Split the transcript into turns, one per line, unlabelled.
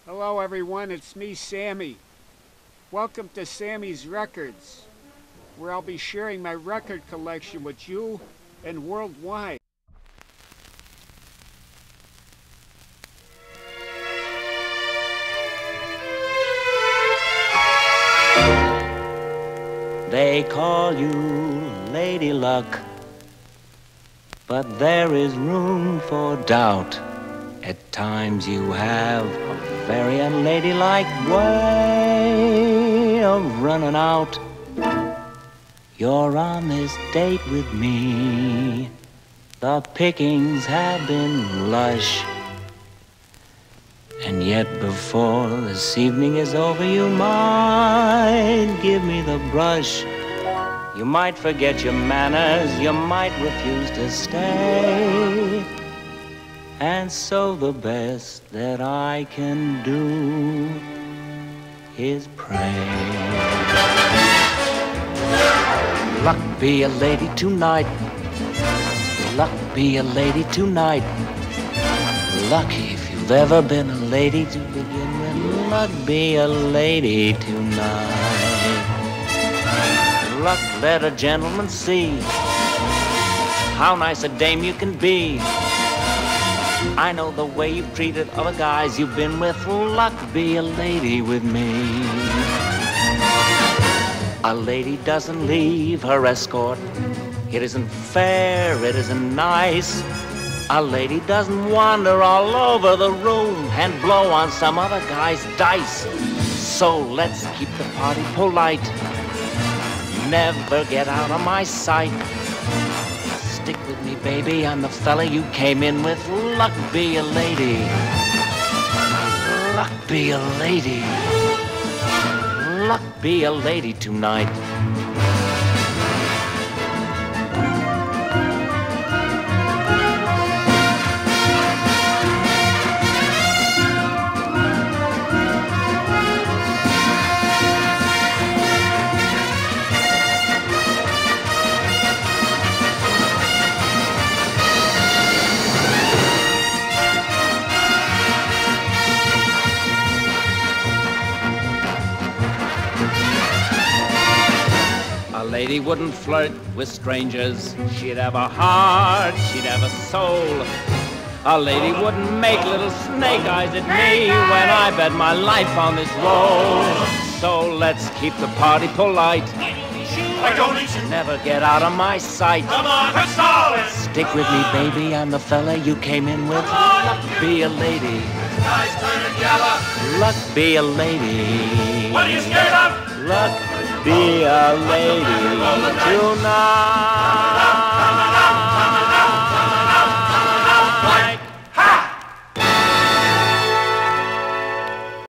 Hello everyone, it's me, Sammy. Welcome to Sammy's Records, where I'll be sharing my record collection with you and worldwide.
They call you Lady Luck, but there is room for doubt. At times you have a very unladylike way of running out. You're on this date with me. The pickings have been lush. And yet before this evening is over, you might give me the brush. You might forget your manners, you might refuse to stay. And so the best that I can do is pray. Luck be a lady tonight. Luck be a lady tonight. Lucky if you've ever been a lady to begin with. Luck be a lady tonight. Luck let a gentleman see how nice a dame you can be. I know the way you've treated other guys you've been with. Luck be a lady with me. A lady doesn't leave her escort. It isn't fair, it isn't nice. A lady doesn't wander all over the room and blow on some other guy's dice. So let's keep the party polite. Never get out of my sight. Stick with me, baby, I'm the fella you came in with. Luck be a lady. Luck be a lady. Luck be a lady tonight. A lady wouldn't flirt with strangers. She'd have a heart, she'd have a soul. A lady wouldn't make little snake eyes at me when I bet my life on this roll. So let's keep the party polite. Never get out of my sight.
Come on, Gonzales!
Stick with me, baby, I'm the fella you came in with. Luck be a lady.
Guys turning yellow.
Luck be a lady.
What are you scared of?
Luck be a lady tonight.